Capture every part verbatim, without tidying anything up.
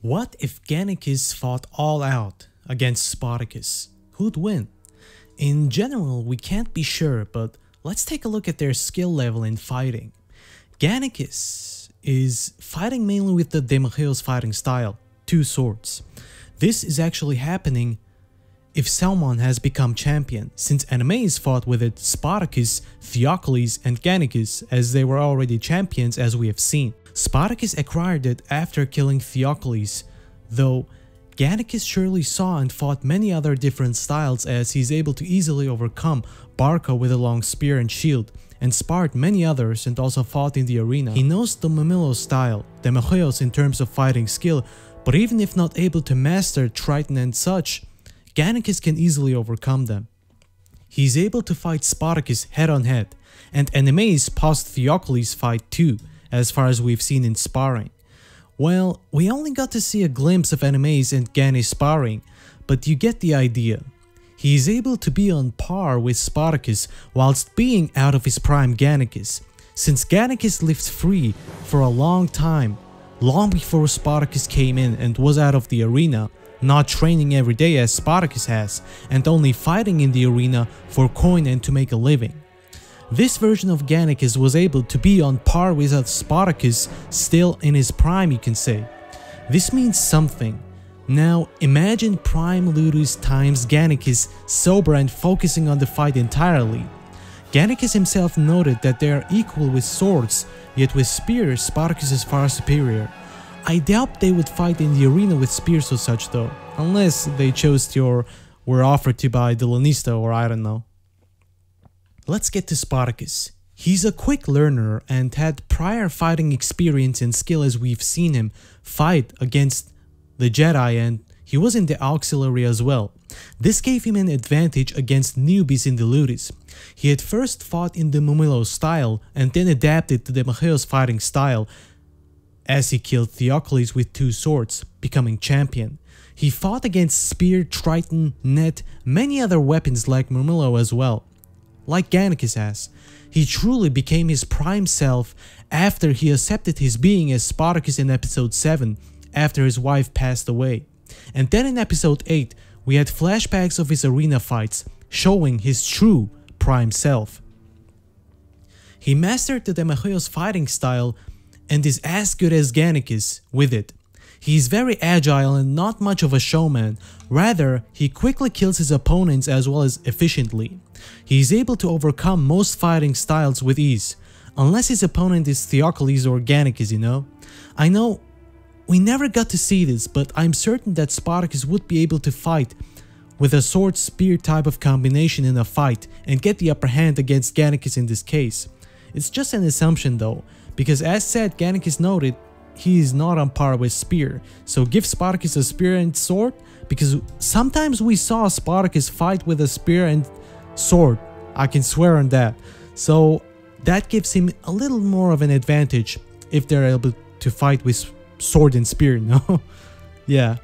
What if Gannicus fought all out against Spartacus? Who'd win? In general, we can't be sure, but let's take a look at their skill level in fighting. Gannicus is fighting mainly with the Democleos fighting style, two swords. This is actually happening if someone has become champion, since enemies fought with it Spartacus, Theocles and Gannicus, as they were already champions as we have seen. Spartacus acquired it after killing Theocles, though Gannicus surely saw and fought many other different styles, as he's able to easily overcome Barca with a long spear and shield, and sparred many others and also fought in the arena. He knows the Mamilo style, Democleos in terms of fighting skill, but even if not able to master Triton and such, Gannicus can easily overcome them. He's able to fight Spartacus head on head, and enemies post Theocles fight too, as far as we've seen in sparring. Well, we only got to see a glimpse of enemies and Gannicus sparring, but you get the idea. He is able to be on par with Spartacus whilst being out of his prime Gannicus, since Gannicus lived free for a long time, long before Spartacus came in and was out of the arena, not training every day as Spartacus has, and only fighting in the arena for coin and to make a living. This version of Gannicus was able to be on par with Spartacus, still in his prime, you can say. This means something. Now imagine prime Ludus times Gannicus sober and focusing on the fight entirely. Gannicus himself noted that they are equal with swords, yet with spears Spartacus is far superior. I doubt they would fight in the arena with spears or such though, unless they chose to or were offered to by the Lanista or I don't know. Let's get to Spartacus. He's a quick learner and had prior fighting experience and skill, as we've seen him fight against the Jedi, and he was in the auxiliary as well. This gave him an advantage against newbies in the Ludus. He had first fought in the Mamilo style and then adapted to the Democleos fighting style, as he killed Theocles with two swords, becoming champion. He fought against spear, triton, net, many other weapons like Mamilo as well. Like Gannicus has, he truly became his prime self after he accepted his being as Spartacus in episode seven, after his wife passed away. And then in episode eight, we had flashbacks of his arena fights, showing his true prime self. He mastered the Democleos fighting style and is as good as Gannicus with it. He is very agile and not much of a showman, rather he quickly kills his opponents as well as efficiently. He is able to overcome most fighting styles with ease, unless his opponent is Theocles or Gannicus, you know. I know we never got to see this, but I'm certain that Spartacus would be able to fight with a sword-spear type of combination in a fight and get the upper hand against Gannicus in this case. It's just an assumption though, because as said, Gannicus noted he is not on par with spear, so give Spartacus a spear and sword, because sometimes we saw Spartacus fight with a spear and sword, I can swear on that, so that gives him a little more of an advantage if they're able to fight with sword and spear, no? Yeah.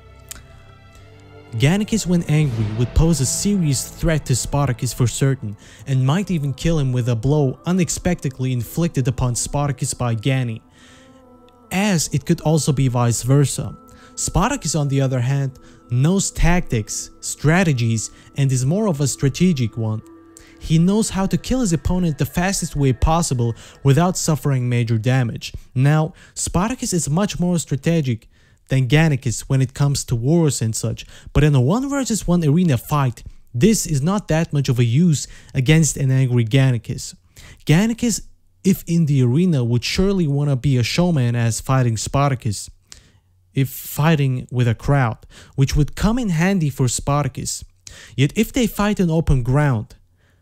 Gannicus when angry would pose a serious threat to Spartacus for certain, and might even kill him with a blow unexpectedly inflicted upon Spartacus by Ganny, as it could also be vice versa. Spartacus on the other hand knows tactics, strategies, and is more of a strategic one. He knows how to kill his opponent the fastest way possible without suffering major damage. Now, Spartacus is much more strategic than Gannicus when it comes to wars and such, but in a one versus one arena fight, this is not that much of a use against an angry Gannicus. Gannicus, if in the arena, would surely want to be a showman as fighting Spartacus, if fighting with a crowd, which would come in handy for Spartacus. Yet if they fight on open ground,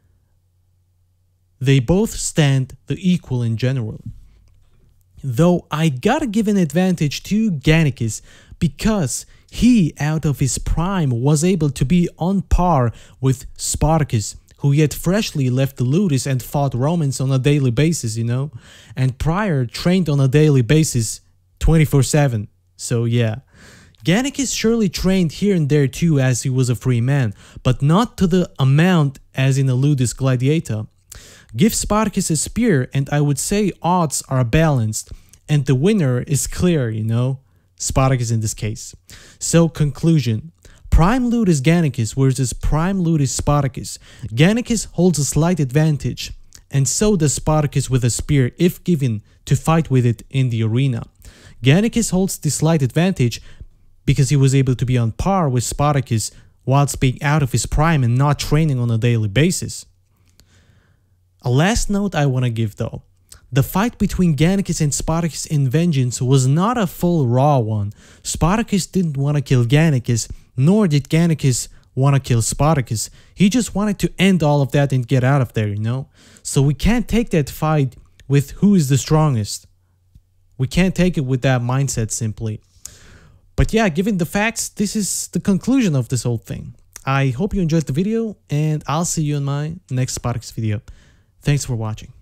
they both stand the equal in general. Though I gotta give an advantage to Gannicus, because he out of his prime was able to be on par with Spartacus, who yet freshly left the Ludus and fought Romans on a daily basis, you know, and prior trained on a daily basis twenty-four seven. So yeah, Gannicus surely trained here and there too as he was a free man, but not to the amount as in a Ludus gladiator. Give Spartacus a spear and I would say odds are balanced, and the winner is clear, you know. Spartacus in this case. So conclusion. Prime Ludus Gannicus versus Prime Ludus Spartacus. Gannicus holds a slight advantage, and so does Spartacus with a spear if given to fight with it in the arena. Gannicus holds the slight advantage because he was able to be on par with Spartacus whilst being out of his prime and not training on a daily basis. A last note I want to give though. The fight between Gannicus and Spartacus in Vengeance was not a full raw one. Spartacus didn't want to kill Gannicus, nor did Gannicus want to kill Spartacus. He just wanted to end all of that and get out of there, you know? So we can't take that fight with who is the strongest. We can't take it with that mindset simply. But yeah, given the facts, this is the conclusion of this whole thing. I hope you enjoyed the video, and I'll see you in my next Spartacus video. Thanks for watching.